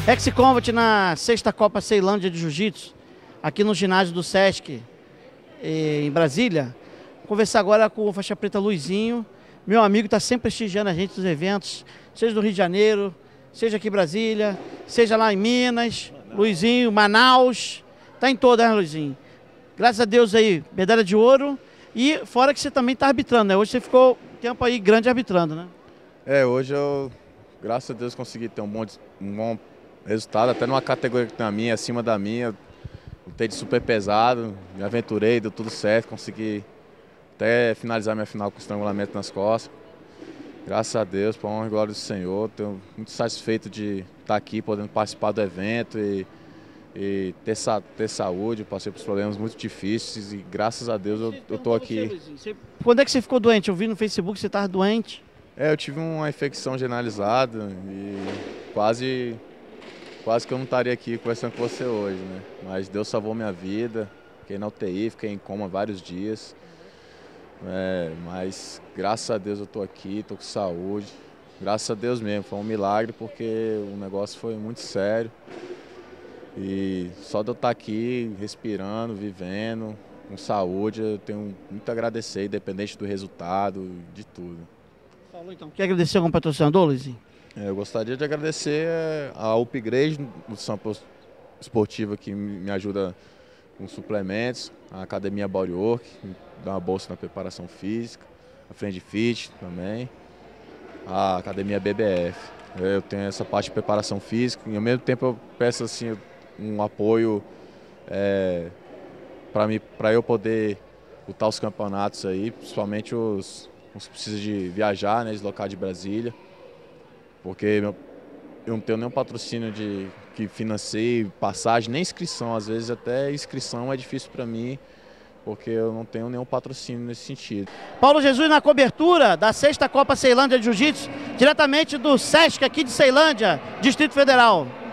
Ex-Combat na 6ª Copa Ceilândia de Jiu-Jitsu, aqui no ginásio do Sesc, em Brasília. Vou conversar agora com o faixa preta Luizinho, meu amigo, está sempre prestigiando a gente nos eventos, seja no Rio de Janeiro, seja aqui em Brasília, seja lá em Minas, Luizinho, Manaus, tá em todas, né, Luizinho? Graças a Deus aí, medalha de ouro, e fora que você também está arbitrando, né? Hoje você ficou tempo aí grande arbitrando, né? Hoje eu, graças a Deus, consegui ter um bom resultado, até numa categoria que tem a minha, acima da minha. Lutei de super pesado, me aventurei, deu tudo certo, consegui até finalizar minha final com estrangulamento nas costas. Graças a Deus, para a honra e glória do Senhor, estou muito satisfeito de estar aqui, podendo participar do evento e ter saúde. Passei por problemas muito difíceis e graças a Deus eu estou aqui. Quando é que você ficou doente? Eu vi no Facebook que você estava doente. Eu tive uma infecção generalizada e quase que eu não estaria aqui conversando com você hoje, né? Mas Deus salvou minha vida, fiquei na UTI, fiquei em coma vários dias. Mas graças a Deus eu estou aqui, estou com saúde. Graças a Deus mesmo, foi um milagre porque o negócio foi muito sério. E só de eu estar aqui, respirando, vivendo, com saúde, eu tenho muito a agradecer, independente do resultado, de tudo. Falou então. Quer agradecer algum patrocinador, Luizinho? Eu gostaria de agradecer a Upgrade do Sampo Esportiva, que me ajuda com suplementos, a Academia Bodywork, que dá uma bolsa na preparação física, a Friend Fit também, a Academia BBF. Eu tenho essa parte de preparação física e ao mesmo tempo eu peço assim, um apoio para eu poder lutar os campeonatos aí, principalmente os que precisam de viajar, né, deslocar de Brasília. Porque eu não tenho nenhum patrocínio que financie passagem, nem inscrição. Às vezes até inscrição é difícil para mim, porque eu não tenho nenhum patrocínio nesse sentido. Paulo Jesus na cobertura da 6ª Copa Ceilândia de Jiu-Jitsu, diretamente do Sesc aqui de Ceilândia, Distrito Federal.